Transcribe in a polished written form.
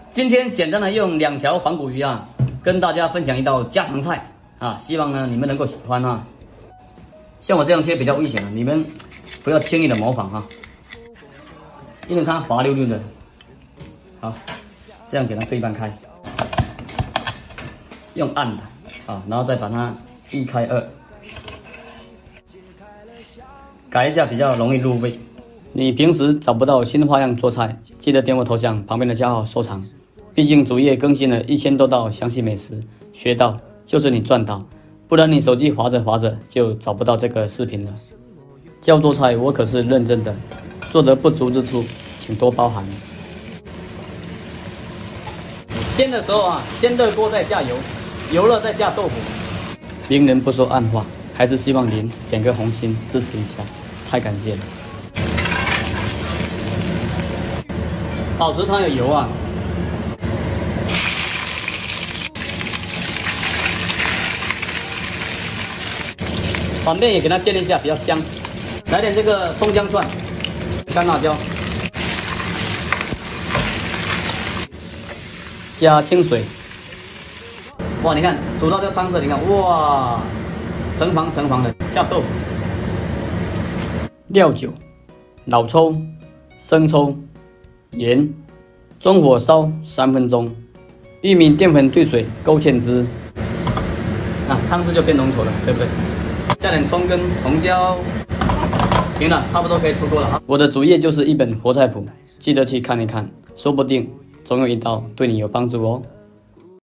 今天简单的用2条黄骨鱼啊，跟大家分享一道家常菜啊，希望呢你们能够喜欢啊。像我这样切比较危险啊，你们不要轻易的模仿啊，因为它滑溜溜的。好，这样给它对半开，用按的啊，然后再把它1开2，改一下比较容易入味。你平时找不到新花样做菜，记得点我头像旁边的加号收藏。毕竟主页更新了1000多道详细美食，学到就是你赚到，不然你手机滑着滑着就找不到这个视频了。教做菜我可是认真的，做得不足之处请多包涵。煎的时候啊，先热锅再下油，油热再下豆腐。明人不说暗话，还是希望您点个红心支持一下，太感谢了。保持它有油啊。反面也给它煎一下，比较香。来点这个葱姜蒜、干辣椒，加清水。哇，你看煮到这个汤色，你看哇，成房的。下豆腐，料酒、老抽、生抽、盐，中火烧3分钟。玉米淀粉兑水勾芡汁，汤汁就变浓稠了，对不对？加点葱跟红椒，行了，差不多可以出锅了啊！我的主页就是一本活菜谱，记得去看一看，说不定总有一道对你有帮助哦。